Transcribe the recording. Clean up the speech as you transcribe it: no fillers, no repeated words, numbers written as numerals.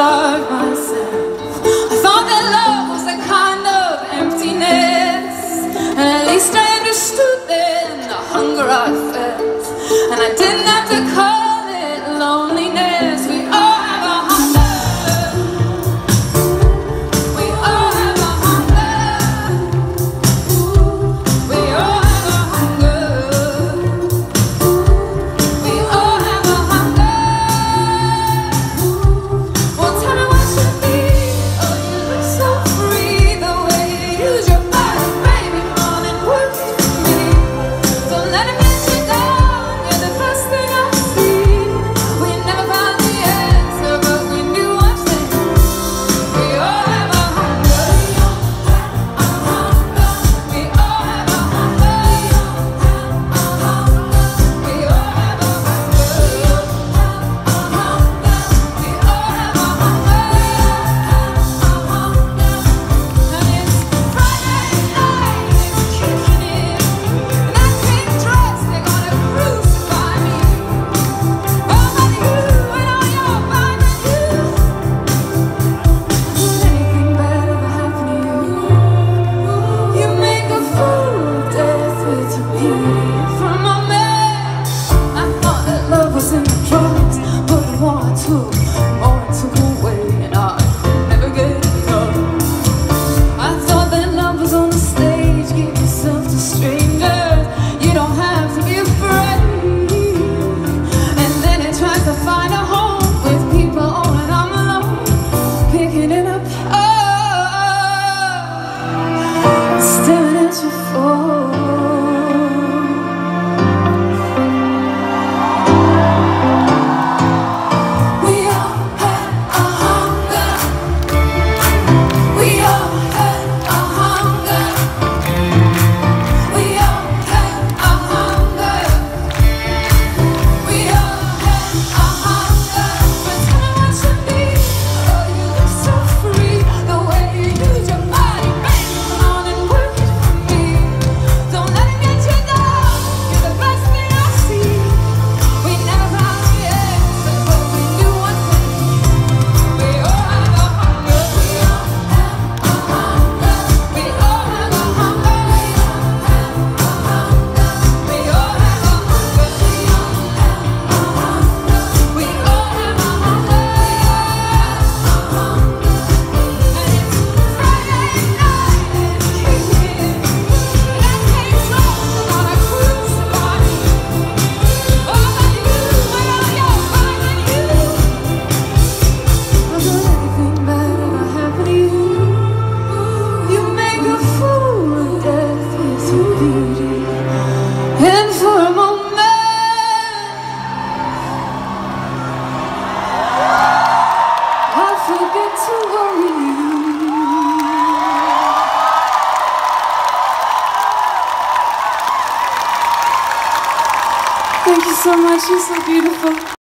starve myself. I thought that love was a kind of emptiness, and at least I understood then the hunger I felt, and I didn't have to call it loneliness. We all have a hunger. We all have a hunger. We all have a hunger. We all have a hunger. Well, tell me what you need. Oh, you look so free, the way you use your body, baby, on and work it for me. Don't let him get you down. You're the first thing I see. We never found the answer, but we knew one thing. We all have a hunger. We all have a hunger. We all have a hunger. We all have a hunger. And it's Friday night, it's kicking in. And that pink dress, they're gonna crucify me. Oh, but you and all your vibrant youth. Would anything bad ever happen to you? You make a fool of death with your beauty. From a man, I thought that love was in the drugs, but the more I took, the more it took away, and I could never get enough. I thought that love was on the stage. Give yourself to strangers. You don't have to be afraid. And then it tries to find a home with people, oh, and I'm alone, picking it up. Oh, staring at your phone. We all had a hunger. We all had a hunger. We all had a hunger. We all had a hunger. But tell me what you need. Oh, you look so free, the way you use your body, baby, come on and work it for me. Don't let it get you down. You're the best thing I see. We never found the answer, but we knew one thing. We all have a hunger. We all have a hunger. We all have a hunger. We all have a hunger. We all have a hunger. And it's Friday night, it's kicking in. That pink dress, they're gonna crucify me. Oh, but you and all your vibrant youth. Would anything bad ever happen to you? You make a fool of death with your beauty. And for a moment, I forget to worry you. Thank you so much. You're so beautiful.